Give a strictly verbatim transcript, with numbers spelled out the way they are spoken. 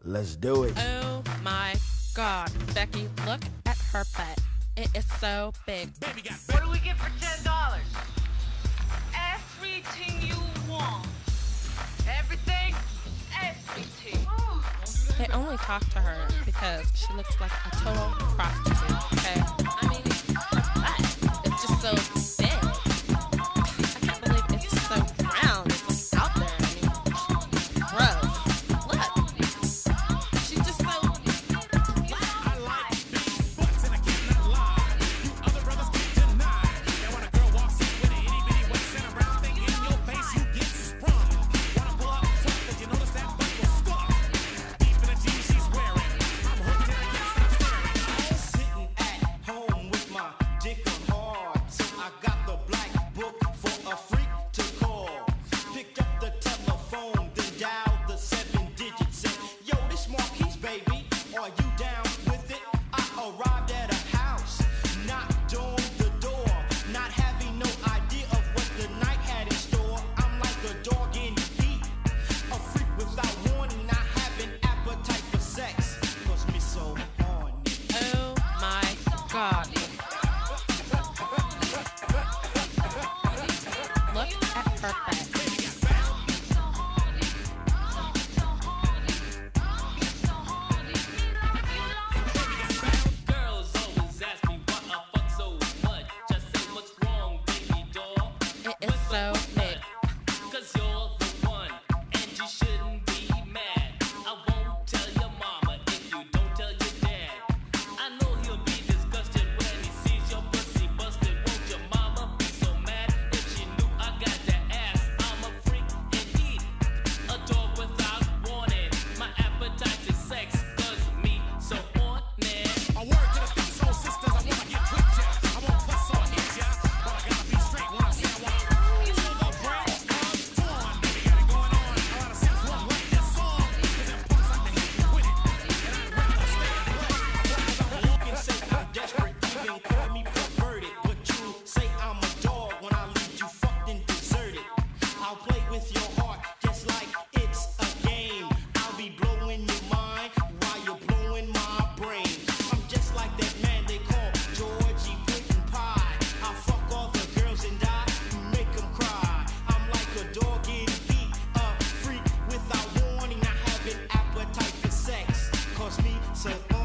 Let's do it. Oh my God, Becky, look at her butt. It is so big. What do we get for ten dollars? Everything you want. Everything? Everything. Ooh. They only talk to her because she looks like a total prostitute, okay? I mean, her butt is just so big. I can't believe it's just so round. It's like out there. I mean, gross. Look. She's just so... I like big butts and I cannot lie. You other brothers can't deny. Now when a girl walks in with an itty bitty waist and a round thing in your face, you get sprung. Wanna pull up tough, cause you notice that butt was stuck. Deep in the jeans she's wearing, I'm hooked and I can't stop staring. Sitting at home with my dick on hard, so I got the black book for a freak to call. Picked up the telephone, then dialed the seven digits. Said, yo, this Marquise, baby, are you down with it? I arrived at a house, knocked on the door, not having no idea of what the night had in store. I'm like a dog in heat, a freak without warning. I have an appetite for sex, cause me so horny. Oh my God. Look at her butt. Girls always ask me why I fuck so much. Just say what's wrong, baby doll. It is so big. Cause you're the one, and you shouldn't be mad. I won't tell your mama if you don't tell your dad. I know he'll be disgusted when he sees your pussy busted. Won't your mama be so mad if she knew I got that ass? I'm a freak indeed, a dog without warning. My appetite is sex, cause me so horny. A word to the thick soul sisters, I wanna get with ya. I won't fuss or hit ya, but I gotta be straight when I say I wanna till the break of dawn. Baby, got it going on. A lot of sense won't write this song, cause them punks like to hit me with it. And I'd rather stay away. Cause I'm looking, say I'm desperate, even call me perverted. But you say I'm a dog when I leave you fucked and deserted. I'll play with your heart just like it's a game. I'll be blowing your mind while you're blowing my brain. I'm just like that man they call Georgie Puddin' Pie. I fuck all the girls and I make them cry. I'm like a dog in heat, a freak without warning. I have an appetite for sex, cause me so